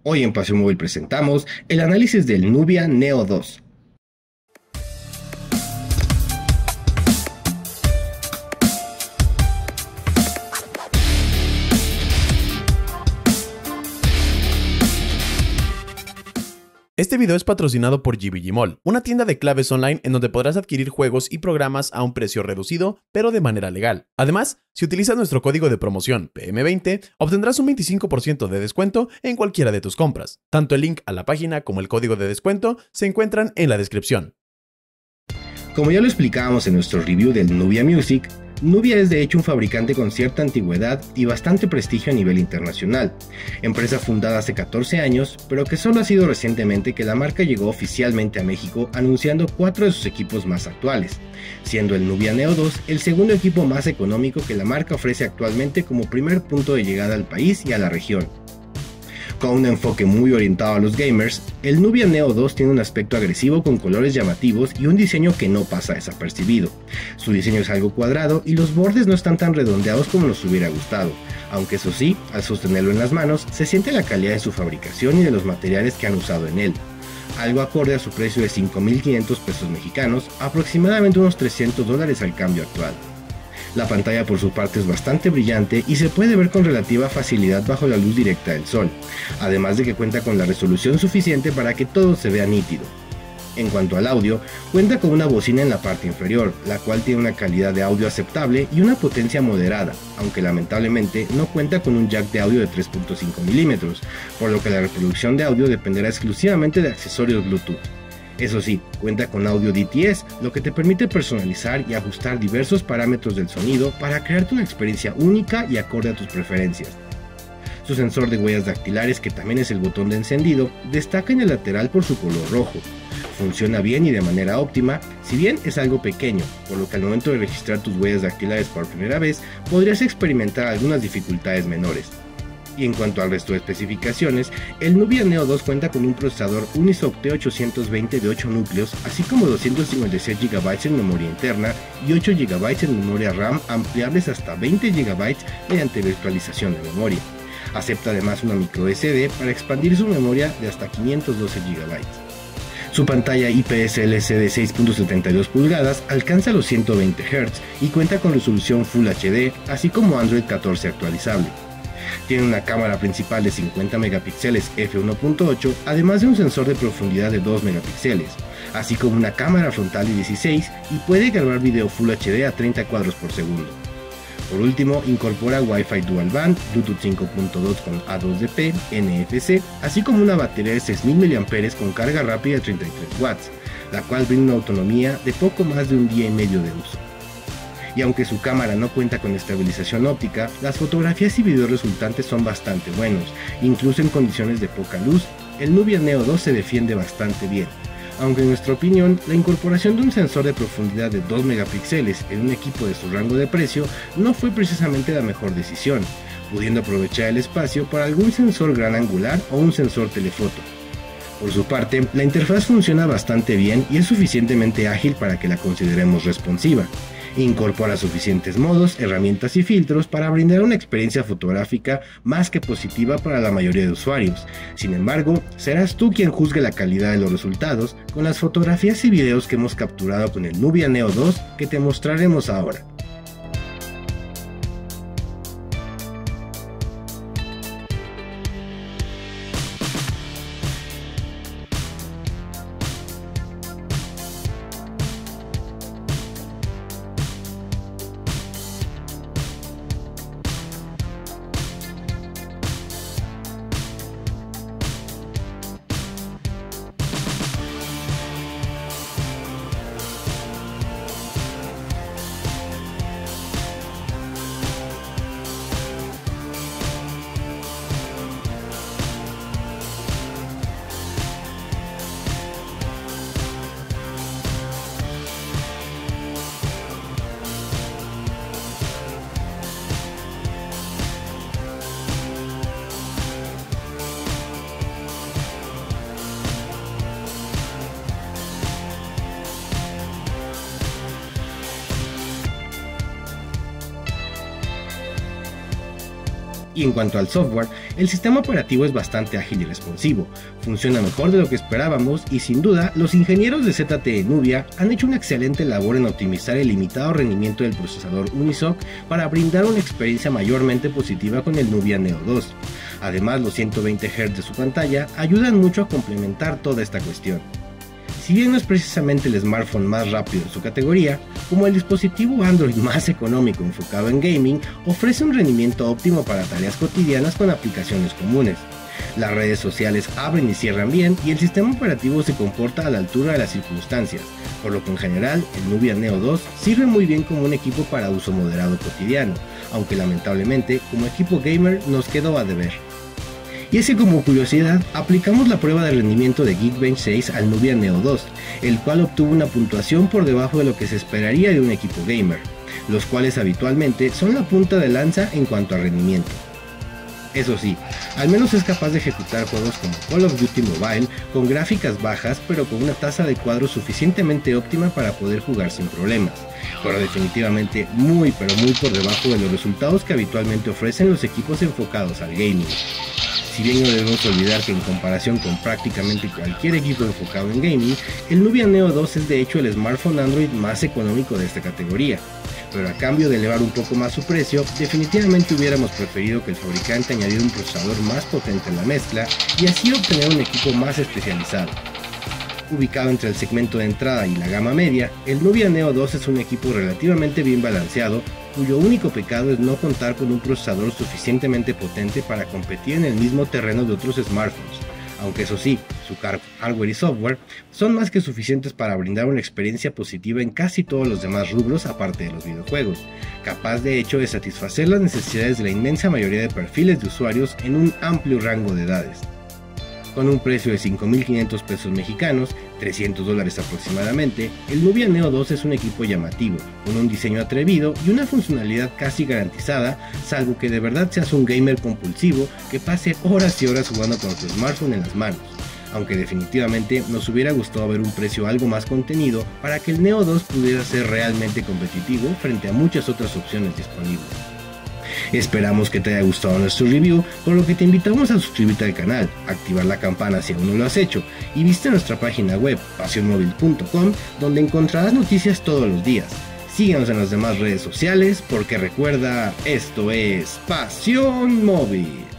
Hoy en Paseo Móvil presentamos el análisis del Nubia Neo 2. Este video es patrocinado por GBG Mall, una tienda de claves online en donde podrás adquirir juegos y programas a un precio reducido, pero de manera legal. Además, si utilizas nuestro código de promoción PM20, obtendrás un 25% de descuento en cualquiera de tus compras. Tanto el link a la página como el código de descuento se encuentran en la descripción. Como ya lo explicábamos en nuestro review del Nubia Music, Nubia es de hecho un fabricante con cierta antigüedad y bastante prestigio a nivel internacional, empresa fundada hace 14 años, pero que solo ha sido recientemente que la marca llegó oficialmente a México anunciando 4 de sus equipos más actuales, siendo el Nubia Neo 2 el segundo equipo más económico que la marca ofrece actualmente como primer punto de llegada al país y a la región. Con un enfoque muy orientado a los gamers, el Nubia Neo 2 tiene un aspecto agresivo con colores llamativos y un diseño que no pasa desapercibido. Su diseño es algo cuadrado y los bordes no están tan redondeados como nos hubiera gustado, aunque eso sí, al sostenerlo en las manos, se siente la calidad de su fabricación y de los materiales que han usado en él, algo acorde a su precio de 5.500 pesos mexicanos, aproximadamente unos $300 al cambio actual. La pantalla por su parte es bastante brillante y se puede ver con relativa facilidad bajo la luz directa del sol, además de que cuenta con la resolución suficiente para que todo se vea nítido. En cuanto al audio, cuenta con una bocina en la parte inferior, la cual tiene una calidad de audio aceptable y una potencia moderada, aunque lamentablemente no cuenta con un jack de audio de 3.5 mm, por lo que la reproducción de audio dependerá exclusivamente de accesorios Bluetooth. Eso sí, cuenta con audio DTS, lo que te permite personalizar y ajustar diversos parámetros del sonido para crearte una experiencia única y acorde a tus preferencias. Su sensor de huellas dactilares, que también es el botón de encendido, destaca en el lateral por su color rojo. Funciona bien y de manera óptima, si bien es algo pequeño, por lo que al momento de registrar tus huellas dactilares por primera vez, podrías experimentar algunas dificultades menores. Y en cuanto al resto de especificaciones, el Nubia Neo 2 cuenta con un procesador Unisoc T820 de 8 núcleos, así como 256 GB en memoria interna y 8 GB en memoria RAM ampliables hasta 20 GB mediante virtualización de memoria. Acepta además una microSD para expandir su memoria de hasta 512 GB. Su pantalla IPS LCD 6.72 pulgadas alcanza los 120 Hz y cuenta con resolución Full HD, así como Android 14 actualizable. Tiene una cámara principal de 50 megapíxeles f1.8, además de un sensor de profundidad de 2 megapíxeles, así como una cámara frontal de 16 y puede grabar video Full HD a 30 cuadros por segundo. Por último, incorpora Wi-Fi Dual Band, Bluetooth 5.2 con A2DP, NFC, así como una batería de 6.000 mAh con carga rápida de 33 watts, la cual brinda una autonomía de poco más de un día y medio de uso. Y aunque su cámara no cuenta con estabilización óptica, las fotografías y videos resultantes son bastante buenos, incluso en condiciones de poca luz, el Nubia Neo 2 se defiende bastante bien, aunque en nuestra opinión, la incorporación de un sensor de profundidad de 2 megapíxeles en un equipo de su rango de precio no fue precisamente la mejor decisión, pudiendo aprovechar el espacio para algún sensor gran angular o un sensor telefoto. Por su parte, la interfaz funciona bastante bien y es suficientemente ágil para que la consideremos responsiva. Incorpora suficientes modos, herramientas y filtros para brindar una experiencia fotográfica más que positiva para la mayoría de usuarios. Sin embargo, serás tú quien juzgue la calidad de los resultados con las fotografías y videos que hemos capturado con el Nubia Neo 2 que te mostraremos ahora. Y en cuanto al software, el sistema operativo es bastante ágil y responsivo, funciona mejor de lo que esperábamos y sin duda los ingenieros de ZTE Nubia han hecho una excelente labor en optimizar el limitado rendimiento del procesador Unisoc para brindar una experiencia mayormente positiva con el Nubia Neo 2. Además, los 120 Hz de su pantalla ayudan mucho a complementar toda esta cuestión. Si bien no es precisamente el smartphone más rápido en su categoría, como el dispositivo Android más económico enfocado en gaming, ofrece un rendimiento óptimo para tareas cotidianas con aplicaciones comunes. Las redes sociales abren y cierran bien y el sistema operativo se comporta a la altura de las circunstancias, por lo que en general el Nubia Neo 2 sirve muy bien como un equipo para uso moderado cotidiano, aunque lamentablemente como equipo gamer nos quedó a deber. Y es que como curiosidad, aplicamos la prueba de rendimiento de Geekbench 6 al Nubia Neo 2, el cual obtuvo una puntuación por debajo de lo que se esperaría de un equipo gamer, los cuales habitualmente son la punta de lanza en cuanto a rendimiento. Eso sí, al menos es capaz de ejecutar juegos como Call of Duty Mobile con gráficas bajas pero con una tasa de cuadro suficientemente óptima para poder jugar sin problemas, pero definitivamente muy por debajo de los resultados que habitualmente ofrecen los equipos enfocados al gaming. Si bien no debemos olvidar que en comparación con prácticamente cualquier equipo enfocado en gaming, el Nubia Neo 2 es de hecho el smartphone Android más económico de esta categoría, pero a cambio de elevar un poco más su precio, definitivamente hubiéramos preferido que el fabricante añadiera un procesador más potente en la mezcla y así obtener un equipo más especializado. Ubicado entre el segmento de entrada y la gama media, el Nubia Neo 2 es un equipo relativamente bien balanceado, cuyo único pecado es no contar con un procesador suficientemente potente para competir en el mismo terreno de otros smartphones, aunque eso sí, su hardware y software son más que suficientes para brindar una experiencia positiva en casi todos los demás rubros aparte de los videojuegos, capaz de hecho de satisfacer las necesidades de la inmensa mayoría de perfiles de usuarios en un amplio rango de edades. Con un precio de 5.500 pesos mexicanos, $300 aproximadamente, el Nubia Neo 2 es un equipo llamativo, con un diseño atrevido y una funcionalidad casi garantizada, salvo que de verdad seas un gamer compulsivo que pase horas y horas jugando con tu smartphone en las manos, aunque definitivamente nos hubiera gustado ver un precio algo más contenido para que el Neo 2 pudiera ser realmente competitivo frente a muchas otras opciones disponibles. Esperamos que te haya gustado nuestro review, por lo que te invitamos a suscribirte al canal, activar la campana si aún no lo has hecho y visita nuestra página web pasionmóvil.com donde encontrarás noticias todos los días. Síguenos en las demás redes sociales porque recuerda, esto es Pasión Móvil.